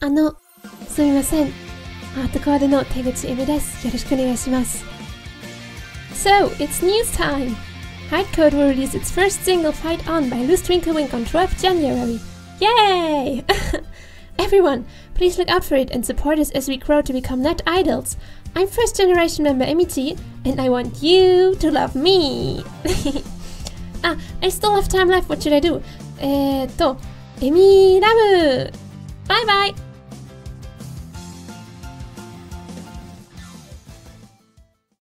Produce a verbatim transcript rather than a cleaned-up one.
あの、すみません。ハートコードの手口エミです。よろしくお願いします。So, it's news time! Heart Chord will release its first single, Fight On, by Luce, Twinkle, Weiic on twelfth January. Yay! Everyone, please look out for it and support us as we grow to become net idols. I'm first generation member Emi T, and I want you to love me! Ah, I still have time left, what should I do? えーと、エミラブ! Bye bye!